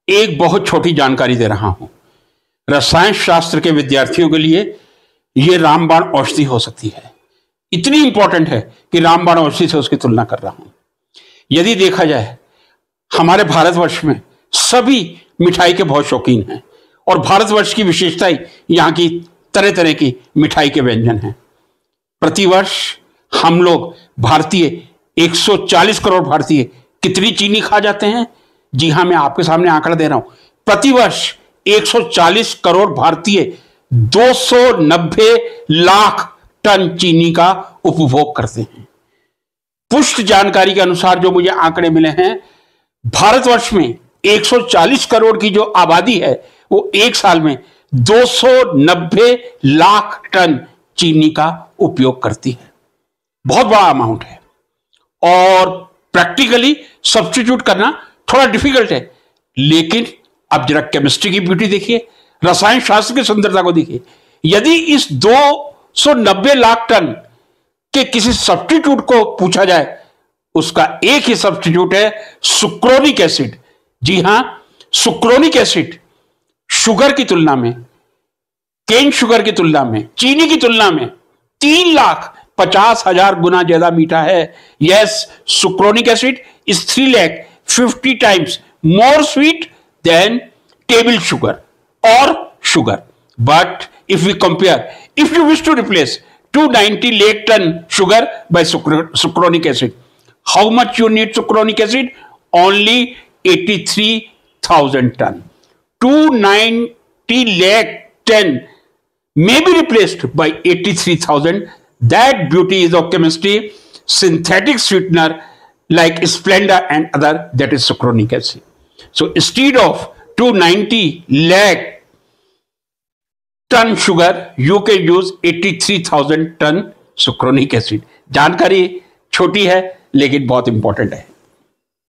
एक बहुत छोटी जानकारी दे रहा हूं। रसायन शास्त्र के विद्यार्थियों के लिए यह रामबाण औषधि हो सकती है। इतनी इंपॉर्टेंट है कि रामबाण औषधि से उसकी तुलना कर रहा हूं। यदि देखा जाए, हमारे भारतवर्ष में सभी मिठाई के बहुत शौकीन हैं और भारतवर्ष की विशेषताएं यहां की तरह तरह की मिठाई के व्यंजन हैं। प्रतिवर्ष हम लोग भारतीय 140 करोड़ भारतीय कितनी चीनी खा जाते हैं? जी हां, मैं आपके सामने आंकड़ा दे रहा हूं। प्रतिवर्ष 140 करोड़ भारतीय 290 लाख टन चीनी का उपभोग करते हैं। पुष्ट जानकारी के अनुसार जो मुझे आंकड़े मिले हैं, भारतवर्ष में 140 करोड़ की जो आबादी है वो एक साल में 290 लाख टन चीनी का उपयोग करती है। बहुत बड़ा अमाउंट है और प्रैक्टिकली सब्स्टिट्यूट करना थोड़ा डिफिकल्ट है। लेकिन अब जरा केमिस्ट्री की ब्यूटी देखिए, रसायन शास्त्र की सुंदरता को देखिए। यदि इस 290 लाख टन के किसी सब्स्टिट्यूट को पूछा जाए, उसका एक ही सब्स्टिट्यूट है सुक्रोनिक एसिड। जी हां, सुक्रोनिक एसिड शुगर की तुलना में, केन शुगर की तुलना में, चीनी की तुलना में 3,50,000 गुना ज्यादा मीठा है। Yes, sucronic acid is 3,50,000 times more sweet than table sugar or sugar. But if we compare, if you wish to replace 290 lakh ton sugar by sucronic acid, how much you need sucronic acid? Only 83,000 ton. 290 lakh ton may be replaced by 83,000. That beauty is of chemistry. Synthetic sweetener like Splenda and other, that is sucronic acid. So instead of 290 lakh ton sugar, you can use 83,000 ton sucronic acid. जानकारी छोटी है लेकिन बहुत important है।